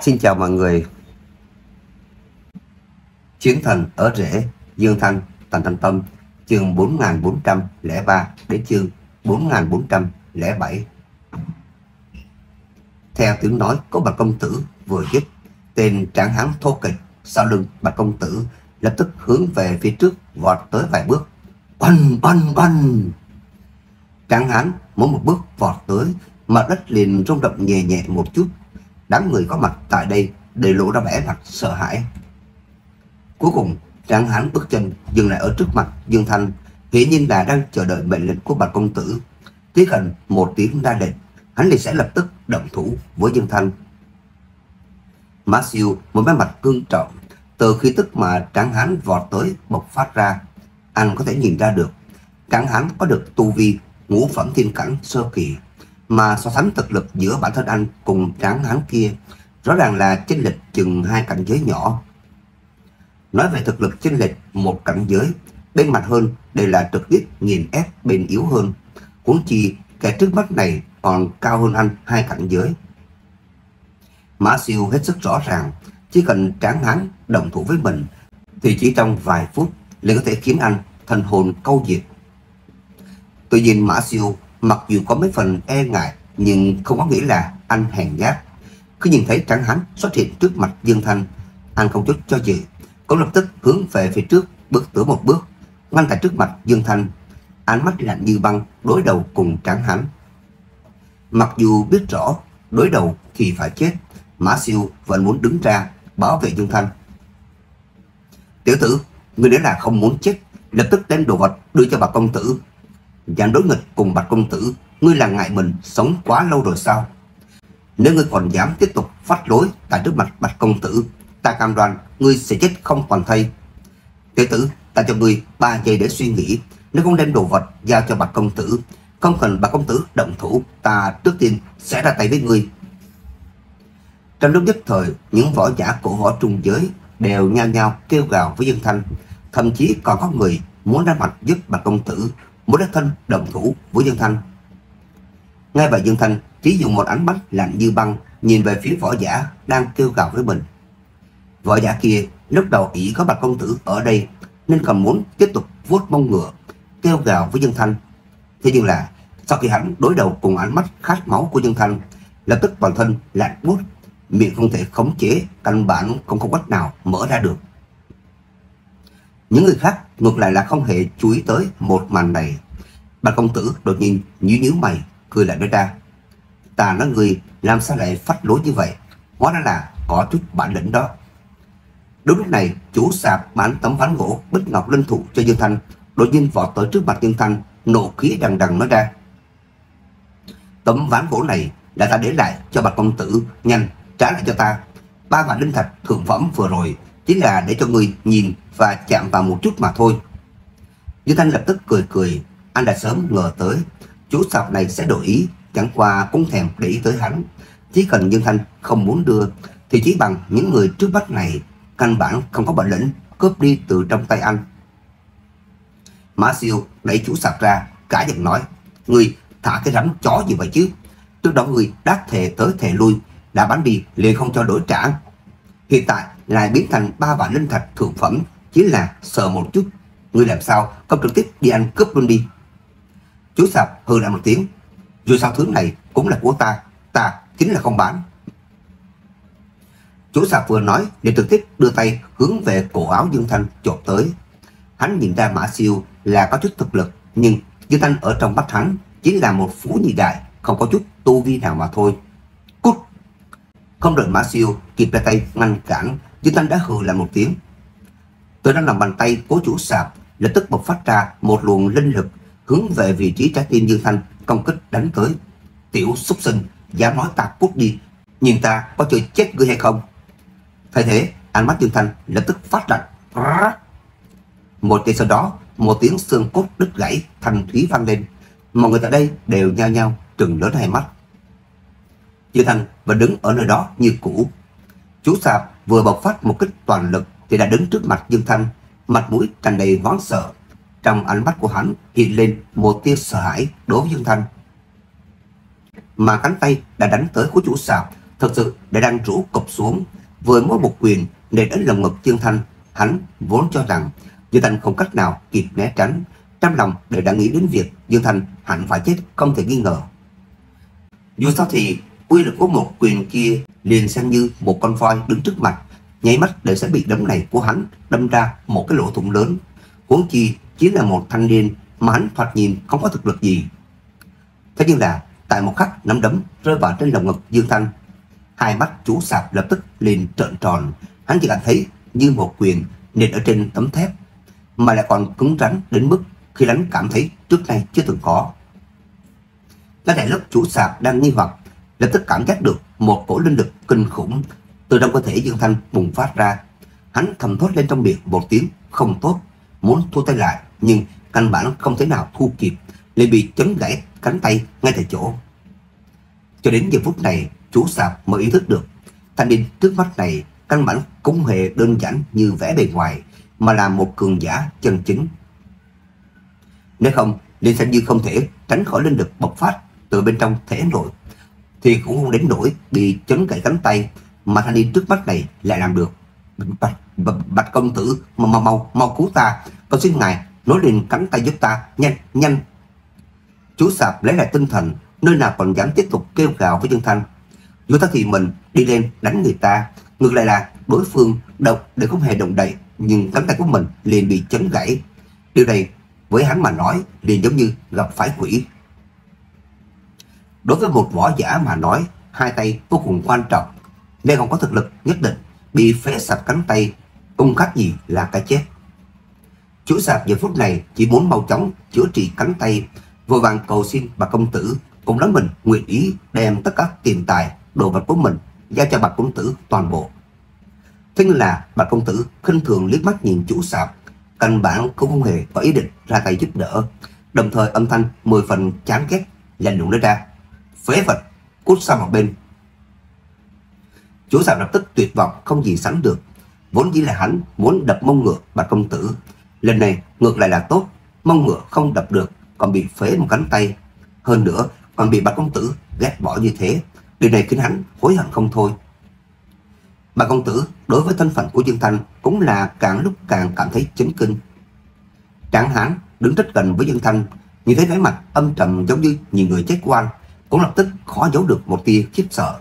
Xin chào mọi người. Chiến thần ở rễ, Dương Thanh, Tần Thanh Tâm, chương 4403 đến chương 4407. Theo tiếng nói của Bạch công tử vừa dứt, tên tráng hán thô kệch sau lưng Bạch công tử lập tức hướng về phía trước vọt tới vài bước. Oanh oanh oanh! Tráng hán mỗi một bước vọt tới, mặt đất liền rung động nhẹ nhẹ một chút. Đám người có mặt tại đây đều lộ ra vẻ mặt sợ hãi. Cuối cùng tráng hán bước chân dừng lại ở trước mặt Dương Thanh, hiển nhiên là đang chờ đợi mệnh lệnh của Bạch công tử. Chỉ cần một tiếng ra lệnh, hắn liền sẽ lập tức động thủ với Dương Thanh. Mã Siêu một vẻ mặt cương trọng, từ khí tức mà tráng hán vọt tới bộc phát ra, anh có thể nhìn ra được tráng hán có được tu vi ngũ phẩm thiên cảnh sơ kỳ, mà so sánh thực lực giữa bản thân anh cùng tráng hán kia, rõ ràng là chênh lệch chừng hai cảnh giới nhỏ. Nói về thực lực chênh lệch một cảnh giới, bên mạnh hơn đều là trực tiếp nghiền ép bên yếu hơn, huống chi kẻ trước mắt này còn cao hơn anh hai cảnh giới. Mã Siêu hết sức rõ ràng, chỉ cần tráng hán đồng thủ với mình thì chỉ trong vài phút liền có thể khiến anh thần hồn câu diệt. Tuy nhiên Mã Siêu mặc dù có mấy phần e ngại, nhưng không có nghĩa là anh hèn nhát. Khi nhìn thấy tráng hán xuất hiện trước mặt Dương Thanh, anh không chút cho dự, cũng lập tức hướng về phía trước bước tới một bước, ngăn tại trước mặt Dương Thanh, ánh mắt lạnh như băng đối đầu cùng tráng hán. Mặc dù biết rõ đối đầu thì phải chết, Mã Siêu vẫn muốn đứng ra bảo vệ Dương Thanh. Tiểu tử, ngươi nếu là không muốn chết, lập tức đem đồ vật đưa cho Bạch công tử. Dám đối nghịch cùng Bạch công tử, ngươi là ngại mình sống quá lâu rồi sao? Nếu ngươi còn dám tiếp tục phát lối tại trước mặt Bạch công tử, ta cam đoan ngươi sẽ chết không toàn thây. Tiểu tử, ta cho ngươi 3 giây để suy nghĩ, nếu không đem đồ vật giao cho Bạch công tử, không cần Bạch công tử động thủ, ta trước tiên sẽ ra tay với ngươi. Trong lúc nhất thời, những võ giả cổ võ trung giới đều nhao nhao kêu gào với Dương Thanh, thậm chí còn có người muốn ra mặt giúp Bạch công tử, muốn đích thân đồng thủ với Dương Thanh. Ngay vậy Dương Thanh chỉ dùng một ánh mắt lạnh như băng nhìn về phía võ giả đang kêu gào với mình. Võ giả kia lúc đầu ý có Bạch công tử ở đây nên còn muốn tiếp tục vuốt mông ngựa kêu gào với Dương Thanh. Thế nhưng là sau khi hắn đối đầu cùng ánh mắt khát máu của Dương Thanh, lập tức toàn thân lạnh buốt, miệng không thể khống chế, căn bản không có cách nào mở ra được. Những người khác ngược lại là không hề chú ý tới một màn này. Bạch công tử đột nhiên nhíu mày, cười lại nói ra: ta nói người làm sao lại phách lối như vậy, hóa ra là có chút bản lĩnh đó. Đúng lúc này, chủ sạp bán tấm ván gỗ bích ngọc linh thụ cho Dương Thanh đột nhiên vọt tới trước mặt Dương Thanh, nộ khí đằng đằng nói ra: tấm ván gỗ này là ta để lại cho Bạch công tử, nhanh trả lại cho ta. 3 vạn linh thạch thượng phẩm vừa rồi chỉ là để cho người nhìn và chạm vào một chút mà thôi. Dương Thanh lập tức cười, anh đã sớm ngờ tới chủ sạp này sẽ đổi ý, chẳng qua cũng thèm để ý tới hắn. Chỉ cần Dương Thanh không muốn đưa thì chỉ bằng những người trước mắt này căn bản không có bản lĩnh cướp đi từ trong tay anh. Mã Siêu đẩy chủ sạp ra, cả giận nói: người thả cái rắn chó gì vậy chứ? Trước đó người đắc thề tới thề lui, đã bán đi liền không cho đổi trả, hiện tại lại biến thành 3 vạn linh thạch thượng phẩm, chỉ là sợ một chút, ngươi làm sao không trực tiếp đi ăn cướp luôn đi. Chú sạp hừ lại một tiếng: dù sao thứ này cũng là của ta chính là không bán. Chú sạp vừa nói liền trực tiếp đưa tay hướng về cổ áo Dương Thanh chộp tới. Hắn nhìn ra Mã Siêu là có chút thực lực, nhưng Dương Thanh ở trong mắt hắn chỉ là một phú nhị đại, không có chút tu vi nào mà thôi. Cút! Không đợi Mã Siêu kịp ra tay ngăn cản, Dương Thanh đã hừ lại một tiếng. Từ trong lòng bàn tay của chủ sạp lập tức bộc phát ra một luồng linh lực hướng về vị trí trái tim Dương Thanh công kích đánh tới. Tiểu súc sinh, dám nói ta cút đi, nhìn ta có chơi chết ngươi hay không? Thay thế, ánh mắt Dương Thanh lập tức phát lạnh. Một giây sau đó, một tiếng xương cốt đứt gãy thanh thúy vang lên. Mọi người tại đây đều nhao nhao trừng lớn hai mắt. Dương Thanh vẫn đứng ở nơi đó như cũ. Chú sạp vừa bộc phát một kích toàn lực thì đã đứng trước mặt Dương Thanh, mặt mũi tràn đầy hoảng sợ. Trong ánh mắt của hắn hiện lên một tia sợ hãi đối với Dương Thanh. Mà cánh tay đã đánh tới của chủ sạp thật sự đã đang rũ cụp xuống, với mỗi một quyền nện đến lồng ngực Dương Thanh. Hắn vốn cho rằng Dương Thanh không cách nào kịp né tránh, trong lòng đều đã nghĩ đến việc Dương Thanh hẳn phải chết không thể nghi ngờ. Dù sao thì uy lực của một quyền kia liền xem như một con voi đứng trước mặt, nháy mắt đều sẽ bị đấm này của hắn đâm ra một cái lỗ thủng lớn. Huống chi chỉ là một thanh niên mà hắn thoạt nhìn không có thực lực gì. Thế nhưng là tại một khắc nắm đấm rơi vào trên lồng ngực Dương Thanh, hai mắt chú Sạp lập tức liền trợn tròn. Hắn chỉ cảm thấy như một quyền nện ở trên tấm thép, mà lại còn cứng rắn đến mức khi đánh cảm thấy trước nay chưa từng có. Cái đại lớp chú Sạp đang nghi hoặc, lập tức cảm giác được một cỗ linh lực kinh khủng từ trong cơ thể Dương Thanh bùng phát ra. Hắn thầm thốt lên trong miệng một tiếng không tốt, muốn thu tay lại, nhưng căn bản không thể nào thu kịp, liền bị chấn gãy cánh tay ngay tại chỗ. Cho đến giờ phút này, chú Sạp mới ý thức được thanh niên trước mắt này căn bản cũng hề đơn giản như vẻ bề ngoài, mà là một cường giả chân chính. Nếu không, liền xem như không thể tránh khỏi linh lực bộc phát từ bên trong thể nội, thì cũng không đến nỗi bị chấn gãy cánh tay, mà thanh niên trước mắt này lại làm được. Bạch công tử, mau cứu ta, con xin ngài nối liền cánh tay giúp ta, nhanh. Chú Sạp lấy lại tinh thần, nơi nào còn dám tiếp tục kêu gào với Dương Thanh. Dù ta thì mình đi lên đánh người ta, ngược lại là đối phương độc để không hề động đậy, nhưng cánh tay của mình liền bị chấn gãy. Điều này với hắn mà nói liền giống như gặp phải quỷ. Đối với một võ giả mà nói, hai tay vô cùng quan trọng, nên không có thực lực nhất định, bị phế sạch cánh tay không khác gì là cái chết. Chú Sạp giờ phút này chỉ muốn mau chóng chữa trị cánh tay, vội vàng cầu xin Bạch công tử cũng nói mình nguyện ý đem tất cả tiền tài đồ vật của mình giao cho Bạch công tử toàn bộ. Thế nhưng là Bạch công tử khinh thường liếc mắt nhìn chú Sạp, căn bản cũng không hề có ý định ra tay giúp đỡ, đồng thời âm thanh 10 phần chán ghét lạnh lùng nói ra: phế vật, cút sang một bên. Chú Sạp lập tức tuyệt vọng không gì sánh được, vốn dĩ là hắn muốn đập mông ngựa Bạch công tử, lần này ngược lại là tốt, mông ngựa không đập được còn bị phế một cánh tay, hơn nữa còn bị Bạch công tử ghét bỏ như thế, điều này khiến hắn hối hận không thôi. Bạch công tử đối với thân phận của Dương Thanh cũng là càng lúc càng cảm thấy chấn kinh. Tráng hán đứng rất gần với Dương Thanh, nhìn thấy vẻ mặt âm trầm giống như nhìn người chết oan, cũng lập tức khó giấu được một tia khiếp sợ.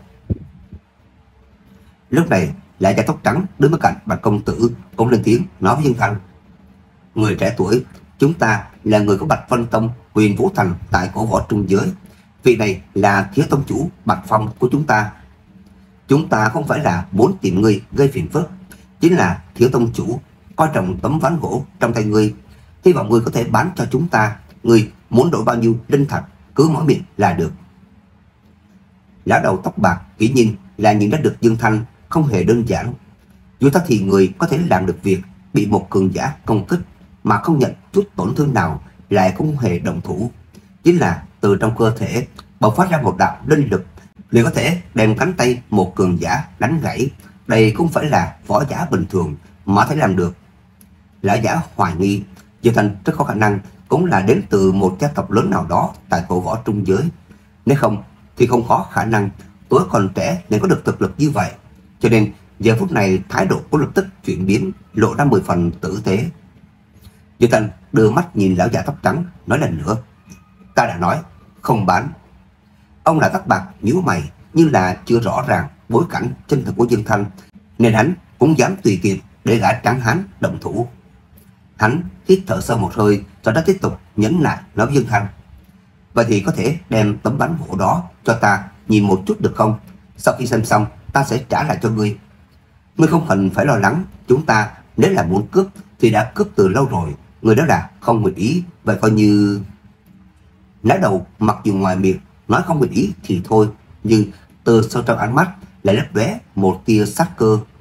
Lúc này lại da tóc trắng đứng bên cạnh Bạch công tử cũng lên tiếng nói với Dương Thanh: người trẻ tuổi, chúng ta là người của Bạch Vân Tông Huyền Vũ Thành tại cổ võ trung giới, vị này là thiếu tông chủ Bạch Phong của chúng ta. Chúng ta không phải là muốn tìm ngươi gây phiền phức, chính là thiếu tông chủ coi trọng tấm ván gỗ trong tay ngươi, hy vọng ngươi có thể bán cho chúng ta, ngươi muốn đổi bao nhiêu linh thạch cứ mở miệng là được. Lão đầu tóc bạc kỹ nhiên là nhìn ra được Dương Thanh không hề đơn giản. Dù ta thì người có thể làm được việc bị một cường giả công kích mà không nhận chút tổn thương nào, lại cũng không hề động thủ, chính là từ trong cơ thể bộc phát ra một đạo linh lực liền có thể đem cánh tay một cường giả đánh gãy. Đây cũng phải là võ giả bình thường mà thể làm được. Lão giả hoài nghi Dương Thanh rất có khả năng cũng là đến từ một gia tộc lớn nào đó tại cổ võ trung giới, nếu không thì không có khả năng tuổi còn trẻ nên có được thực lực như vậy. Cho nên giờ phút này thái độ của lập tức chuyển biến, lộ ra 10 phần tử tế. Dương Thanh đưa mắt nhìn lão già tóc trắng, nói lần nữa: ta đã nói không bán. Ông là tóc bạc nhíu mày, như là chưa rõ ràng bối cảnh chân thực của Dương Thanh, nên hắn cũng dám tùy tiện để gã trắng hán động thủ. Hắn hít thở sâu một hơi, sau đó tiếp tục nhấn lại nói với Dương Thanh: vậy thì có thể đem tấm bánh gỗ đó cho ta nhìn một chút được không? Sau khi xem xong ta sẽ trả lại cho ngươi. Ngươi không cần phải lo lắng, chúng ta nếu là muốn cướp thì đã cướp từ lâu rồi, người đó là không nguyện ý, vậy coi như... Lá đầu mặc dù ngoài miệng nói không nguyện ý thì thôi, nhưng từ sâu trong ánh mắt lại lấp lóe một tia sát cơ